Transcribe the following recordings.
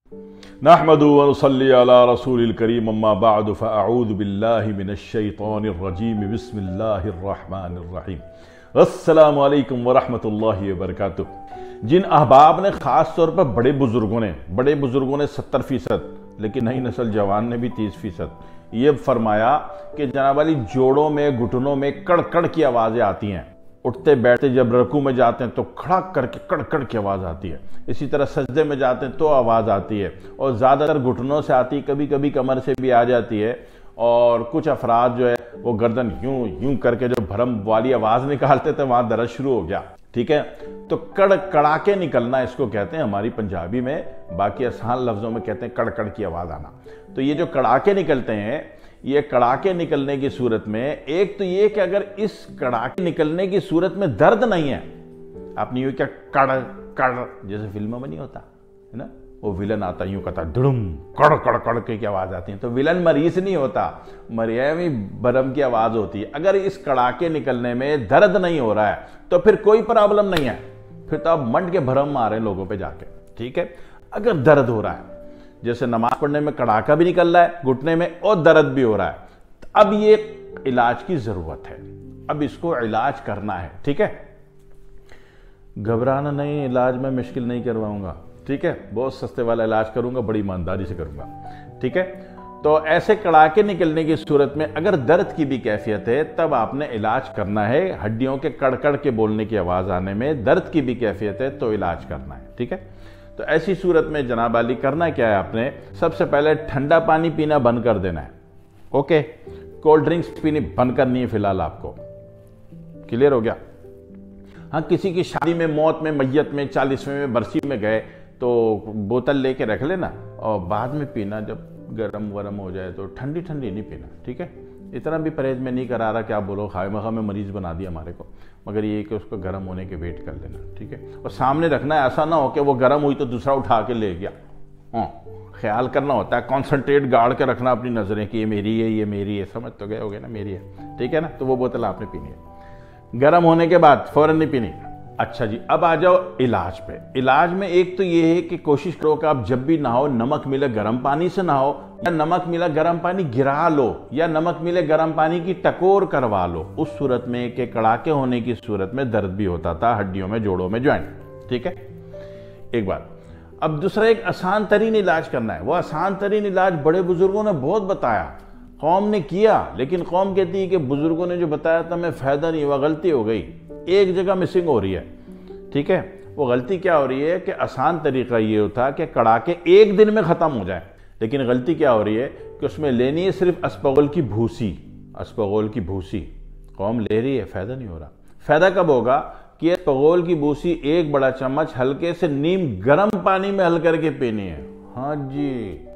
نحمدو व नसल्ली अला रसूलिल करीम अम्मा बाद फ़अऊज़ु बिल्लाहि मिनश शैतानिर रजीम बिस्मिल्लाहिर रहमानिर रहीम। अस्सलामु अलैकुम व रहमतुल्लाहि व बरकातुहू। जिन अहबाब ने ख़ास तौर पर बड़े बुज़ुर्गों ने 70%, लेकिन नई नस्ल जवान ने भी 30% ये फरमाया कि जनाब वाली जोड़ों में घुटनों में कड़कड़ की आवाज़ें आती हैं। उठते बैठते जब रकू में जाते हैं तो खड़क करके कड़कड़ की आवाज़ आती है। इसी तरह सजदे में जाते हैं तो आवाज़ आती है, और ज़्यादातर घुटनों से आती है, कभी कभी कमर से भी आ जाती है। और कुछ अफराद जो है वो गर्दन यूं यूं करके जो भरम वाली आवाज़ निकालते थे, वहाँ दर्द शुरू हो गया। ठीक है, तो कड़ाके निकलना इसको कहते हैं हमारी पंजाबी में, बाकी आसान लफ्ज़ों में कहते हैं कड़कड़ की आवाज़ आना। तो ये जो कड़ाके निकलते हैं, ये कड़ाके निकलने की सूरत में एक तो ये कि अगर इस कड़ाके निकलने की सूरत में दर्द नहीं है, आपने यूं क्या कड़ कड़ जैसे फिल्मों में नहीं होता है ना, वो विलन आता यूं कहता धुड़ुम कड़ कड़ कड़ की आवाज आती है, तो विलन मरीज नहीं होता, मरियमी बरम की आवाज होती है। अगर इस कड़ाके निकलने में दर्द नहीं हो रहा है तो फिर कोई प्रॉब्लम नहीं है, फिर तो आप मंड के भरम मारे लोगों पे जाके। ठीक है, अगर दर्द हो रहा है, जैसे नमाज पढ़ने में कड़ाका भी निकल रहा है घुटने में और दर्द भी हो रहा है, अब ये इलाज की जरूरत है, अब इसको इलाज करना है। ठीक है, घबराना नहीं, इलाज में मुश्किल नहीं करवाऊंगा। ठीक है, बहुत सस्ते वाला इलाज करूंगा, बड़ी ईमानदारी से करूंगा। ठीक है, तो ऐसे कड़ाके निकलने की सूरत में अगर दर्द की भी कैफियत है तब आपने इलाज करना है। हड्डियों के कड़कड़ के बोलने की आवाज आने में दर्द की भी कैफियत है तो इलाज करना है। ठीक है, तो ऐसी सूरत में जनाब अली करना क्या है, आपने सबसे पहले ठंडा पानी पीना बंद कर देना है। ओके, कोल्ड ड्रिंक्स पीनी बंद करनी है फिलहाल आपको। क्लियर हो गया? हाँ, किसी की शादी में, मौत में, मैयत में, 40वें में, बरसी में गए तो बोतल लेके रख लेना और बाद में पीना, जब गर्म वरम हो जाए तो। ठंडी ठंडी नहीं पीना। ठीक है, इतना भी परहेज में नहीं करा रहा कि आप बोलो खाए मखा में मरीज बना दिया हमारे को, मगर ये कि उसको गर्म होने के वेट कर लेना। ठीक है, और सामने रखना है, ऐसा ना हो कि वो गर्म हुई तो दूसरा उठा के ले गया। हाँ, ख्याल करना होता है, कॉन्सेंट्रेट गाड़ के रखना अपनी नजरें कि ये मेरी है, ये मेरी है, समझ तो गए होगे ना, मेरी है। ठीक है ना, तो वो बोतल आपने पीनी है, गर्म होने के बाद फौरन नहीं पीनी। अच्छा जी, अब आ जाओ इलाज पे। इलाज में एक तो ये है कि कोशिश करो कि आप जब भी नहाओ, नमक मिले गर्म पानी से नहाओ, या नमक मिला गर्म पानी गिरा लो, या नमक मिले गर्म पानी की टकोर करवा लो। उस सूरत में कि कड़ाके होने की सूरत में दर्द भी होता था हड्डियों में, जोड़ों में, ज्वाइंट। ठीक है, एक बात। अब दूसरा एक आसान तरीन इलाज करना है। वो आसान तरीन इलाज बड़े बुजुर्गों ने बहुत बताया, कौम ने किया, लेकिन कौम कहती है कि बुजुर्गों ने जो बताया था मैं फायदा नहीं हुआ, गलती हो गई, एक जगह मिसिंग हो रही है। ठीक है, वो गलती क्या हो रही है कि आसान तरीका ये होता कि कड़ाके एक दिन में खत्म हो जाए, लेकिन गलती क्या हो रही है कि उसमें लेनी है सिर्फ अस्पगोल की भूसी। अस्पगोल की भूसी कौम ले रही है, फायदा नहीं हो रहा। फायदा कब होगा कि अस्पगोल की भूसी एक बड़ा चम्मच हल्के से नीम गर्म पानी में हल करके पीनी है। हाँ जी,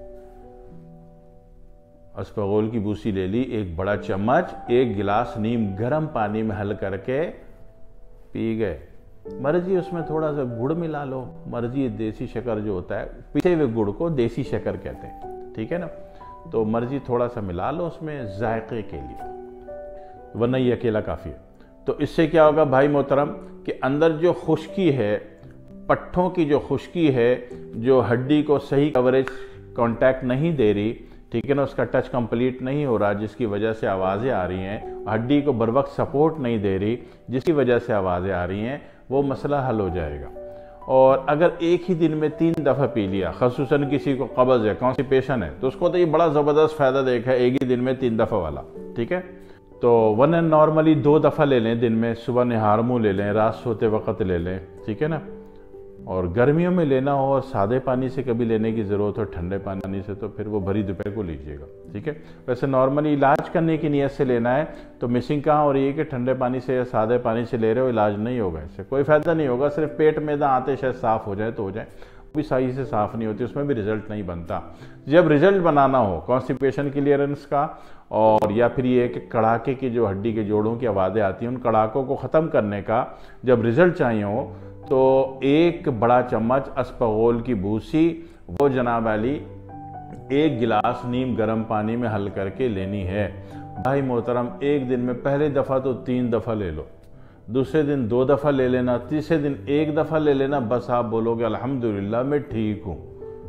अस्पगोल की भूसी ले ली, एक बड़ा चम्मच, एक गिलास नीम गर्म पानी में हल करके पी गए। मर्जी उसमें थोड़ा सा गुड़ मिला लो, मर्जी देसी शक्कर जो होता है, पिसे हुए गुड़ को देसी शक्कर कहते हैं। ठीक है ना, तो मर्जी थोड़ा सा मिला लो उसमें जायके के लिए, वरना ये अकेला काफ़ी है। तो इससे क्या होगा भाई मोहतरम कि अंदर जो खुश्की है, पट्ठों की जो खुश्की है, जो हड्डी को सही कवरेज कांटेक्ट नहीं दे रही, ठीक है ना, उसका टच कंप्लीट नहीं हो रहा, जिसकी वजह से आवाज़ें आ रही हैं, हड्डी को बर वक्त सपोर्ट नहीं दे रही, जिसकी वजह से आवाज़ें आ रही हैं, वो मसला हल हो जाएगा। और अगर एक ही दिन में 3 दफ़ा पी लिया, खसूसन किसी को कब्ज़ है, कॉन्स्टिपेशन है, तो उसको तो ये बड़ा ज़बरदस्त फ़ायदा देखा है, एक ही दिन में 3 दफ़ा वाला। ठीक है, तो वरना नॉर्मली 2 दफ़ा ले लें दिन में, सुबह निहार मुँह ले लें, रात सोते वक्त ले लें। ठीक है ना, और गर्मियों में लेना हो और सादे पानी से कभी लेने की ज़रूरत हो, ठंडे पानी से, तो फिर वो भरी दोपहर को लीजिएगा। ठीक है, वैसे नॉर्मली इलाज करने की नीयत से लेना है तो मिसिंग कहाँ हो रही है कि ठंडे पानी से या सादे पानी से ले रहे हो, इलाज नहीं होगा, इससे कोई फ़ायदा नहीं होगा। सिर्फ पेट में आते शायद साफ़ हो जाए तो हो जाए, भी सही से साफ़ नहीं होती, उसमें भी रिजल्ट नहीं बनता। जब रिजल्ट बनाना हो कॉन्स्टिपेशन क्लियरेंस का, और या फिर ये कि कड़ाके की जो हड्डी के जोड़ों की आवाज़ें आती हैं, उन कड़ाकों को ख़त्म करने का जब रिजल्ट चाहिए हो, तो एक बड़ा चम्मच अस्पगोल की भूसी, वो जनाब अली 1 गिलास नीम गर्म पानी में हल करके लेनी है। भाई मोहतरम, एक दिन में पहले दफ़ा तो 3 दफ़ा ले लो, दूसरे दिन 2 दफ़ा ले लेना, तीसरे दिन 1 दफ़ा ले लेना, बस आप बोलोगे अल्हम्दुलिल्लाह मैं ठीक हूँ।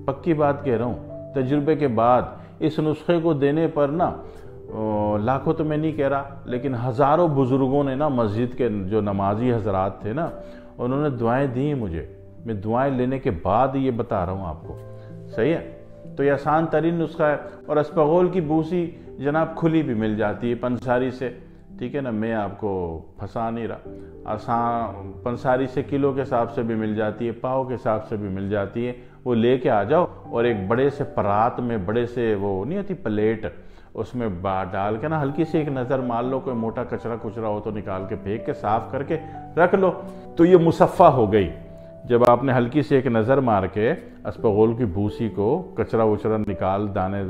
पक्की बात कह रहा हूँ, तजुर्बे के बाद इस नुस्खे को देने पर ना लाखों तो मैं नहीं कह रहा, लेकिन हज़ारों बुज़ुर्गों ने ना, मस्जिद के जो नमाजी हजरात थे ना, उन्होंने दुआएं दी मुझे। मैं दुआएं लेने के बाद ये बता रहा हूँ आपको, सही है। तो ये आसान तरीन नुस्खा है। और अस्पगोल की बूसी जनाब खुली भी मिल जाती है पंसारी से, ठीक है ना, मैं आपको फंसा नहीं रहा। आसान पंसारी से किलो के हिसाब से भी मिल जाती है, पाव के हिसाब से भी मिल जाती है। वो लेके आ जाओ और एक बड़े से परात में, बड़े से वो नहीं होती प्लेट, उसमें डाल के ना हल्की सी एक नज़र मार लो, कोई मोटा कचरा कुचरा हो तो निकाल के फेंक के साफ करके रख लो, तो ये मुसफ़ा हो गई। जब आपने हल्की से एक नज़र मार के अस्पगोल की भूसी को कचरा वचरा निकाल, दाने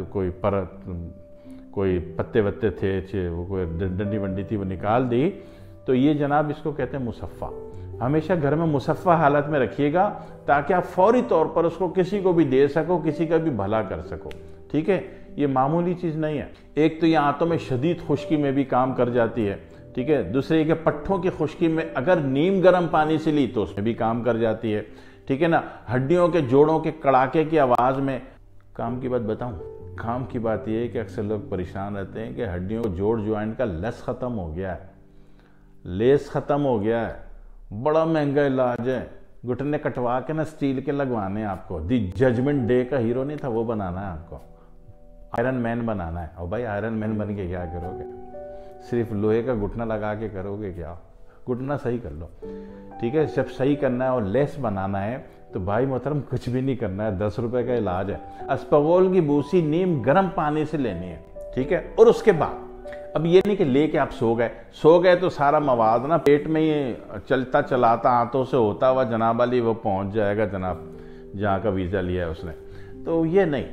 कोई पत्ते वत्ते थे, वो कोई डंडी वंडी थी, वो निकाल दी, तो ये जनाब इसको कहते हैं मुसफ़ा। हमेशा घर में मुसफ़ा हालत में रखिएगा ताकि आप फौरी तौर पर उसको किसी को भी दे सको, किसी का भी भला कर सको, ठीक है। ये मामूली चीज़ नहीं है। एक तो ये आंतों में शदीद खुश्की में भी काम कर जाती है, ठीक है। दूसरे के पट्ठों की खुश्की में अगर नीम गर्म पानी से ली तो उसमें भी काम कर जाती है, ठीक है ना। हड्डियों के जोड़ों के कड़ाके की आवाज़ में, काम की बात बताऊं, काम की बात यह है कि अक्सर लोग परेशान रहते हैं कि हड्डियों जोड़ ज्वाइंट का लस ख़त्म हो गया है, लेस ख़त्म हो गया है, बड़ा महंगा इलाज है, घुटने कटवा के ना स्टील के लगवाने हैं आपको। दी जजमेंट डे का हीरो नहीं था वो बनाना है आपको, आयरन मैन बनाना है। और भाई आयरन मैन बन के क्या करोगे, सिर्फ लोहे का घुटना लगा के करोगे क्या? घुटना सही कर लो, ठीक है। जब सही करना है और लेस बनाना है तो भाई मोहतरम कुछ भी नहीं करना है, 10 रुपए का इलाज है। अस्पगोल की बूसी नीम गर्म पानी से लेनी है, ठीक है। और उसके बाद अब ये नहीं कि लेके आप सो गए तो सारा मवाद ना पेट में ही चलता चलाता आंतों से होता हुआ जनाब वाली वो पहुंच जाएगा जनाब जहाँ का वीज़ा लिया है उसने, तो ये नहीं।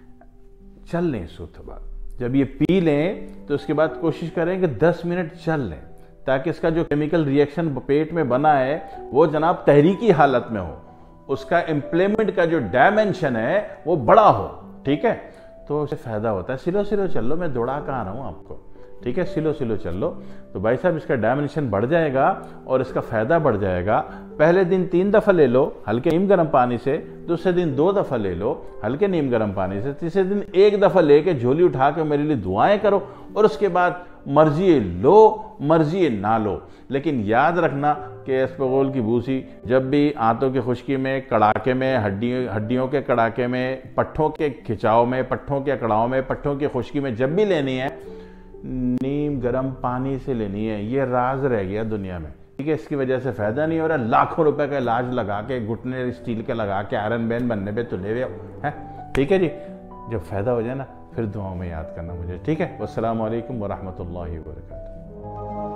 चल लें सूत्र बाद, जब ये पी लें तो उसके बाद कोशिश करें कि 10 मिनट चल लें, ताकि इसका जो केमिकल रिएक्शन पेट में बना है वो जनाब तहरीकी हालत में हो, उसका इम्प्लीमेंट का जो डायमेंशन है वो बड़ा हो, ठीक है। तो उससे फ़ायदा होता है। सिलो सिलो चल लो, मैं दौड़ा कहाँ रहा हूँ आपको, ठीक है। सिलो सिलो चल लो तो भाई साहब इसका डायमेंशन बढ़ जाएगा और इसका फ़ायदा बढ़ जाएगा। पहले दिन 3 दफ़ा ले लो हल्के नीम गर्म पानी से, दूसरे दिन 2 दफ़ा ले लो हल्के नीम गर्म पानी से, तीसरे दिन 1 दफ़ा लेके झोली उठा के मेरे लिए दुआएं करो, और उसके बाद मर्जी लो मर्जी ना लो। लेकिन याद रखना कि अस्पगोल की भूसी जब भी आंतों की खुश्की में, कड़ाके में, हड्डियों के कड़ाके में, पट्ठों के खिंचाव में, पट्ठों के कड़ाव में, पट्ठों की खुश्की में जब भी लेनी है, नीम गर्म पानी से लेनी है। ये राज रह गया दुनिया में, ठीक है। इसकी वजह से फायदा नहीं हो रहा, लाखों रुपए का इलाज लगा के, घुटने स्टील के लगा के आयरन मैन बनने पे तुले हुए हैं, ठीक है जी। जब फायदा हो जाए ना फिर दुआओं में याद करना मुझे, ठीक है। वस्सलामु अलैकुम वरहमतुल्लाहि वबरकातुहू।